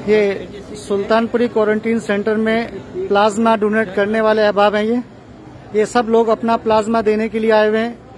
ये Sultanpuri quarantine centre में plasma donate करने वाले अहबाब हैं। ये सब लोग अपना प्लाज्मा देने के लिए आए हुए हैं।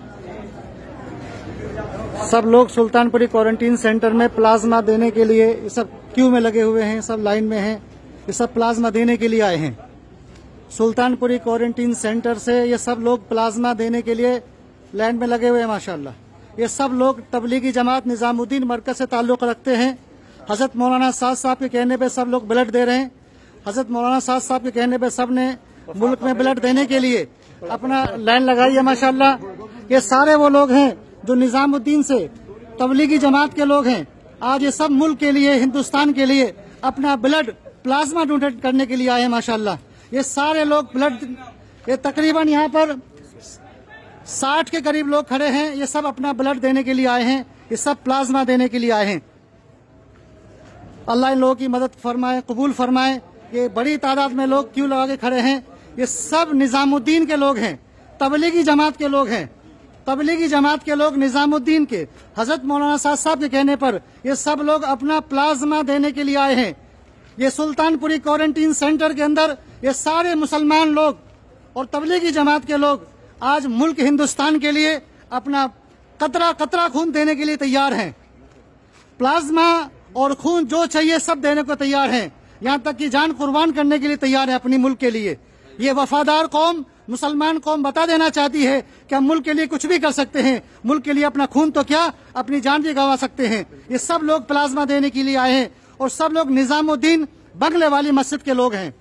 सब लोग सुल्तानपुरी क्वारंटीन सेंटर में प्लाज्मा देने के लिए सब क्यू में लगे हुए हैं, सब लाइन में हैं। ये सब प्लाज्मा देने के लिए आए हैं। सुल्तानपुरी क्वारंटीन सेंटर से ये सब लोग प्लाज्मा देने के लिए लाइन में लगे हुए हैं। माशाल्लाह ये सब लोग तबलीगी जमात निजामुद्दीन मरकज से ताल्लुक रखते हैं। हजरत मौलाना साद साहब के कहने पे सब लोग ब्लड दे रहे हैं। हजरत मौलाना साद साहब के कहने पे सब ने मुल्क में ब्लड देने के लिए अपना लाइन लगाई है। माशाल्लाह ये सारे वो लोग हैं जो निजामुद्दीन से तबलीगी जमात के लोग हैं। आज ये सब मुल्क के लिए, हिंदुस्तान के लिए अपना ब्लड प्लाज्मा डोनेट करने के लिए आए हैं। माशाल्लाह ये सारे लोग ब्लड, ये तकरीबन यहाँ पर 60 के करीब लोग खड़े हैं। ये सब अपना ब्लड देने के लिए आए हैं। ये सब प्लाज्मा देने के लिए आए हैं। अल्लाह इन लोगों की मदद फरमाए, कबूल फरमाए। ये बड़ी तादाद में लोग क्यों लगा के खड़े हैं। ये सब निजामुद्दीन के लोग हैं, तबलीगी जमात के लोग हैं। तबलीगी जमात के लोग निजामुद्दीन के हजरत मौलाना साद साहब के कहने पर ये सब लोग अपना प्लाज्मा देने के लिए आए हैं। ये सुल्तानपुरी क्वारंटीन सेंटर के अंदर ये सारे मुसलमान लोग और तबलीगी जमात के लोग आज मुल्क हिंदुस्तान के लिए अपना कतरा कतरा खून देने के लिए तैयार हैं। प्लाज्मा और खून जो चाहिए सब देने को तैयार हैं। यहाँ तक कि जान कुर्बान करने के लिए तैयार है अपनी मुल्क के लिए। ये वफादार कौम, मुसलमान कौम बता देना चाहती है कि हम मुल्क के लिए कुछ भी कर सकते हैं। मुल्क के लिए अपना खून तो क्या, अपनी जान भी गंवा सकते हैं। ये सब लोग प्लाज्मा देने के लिए आए हैं और सब लोग निजामुद्दीन बंगले वाली मस्जिद के लोग हैं।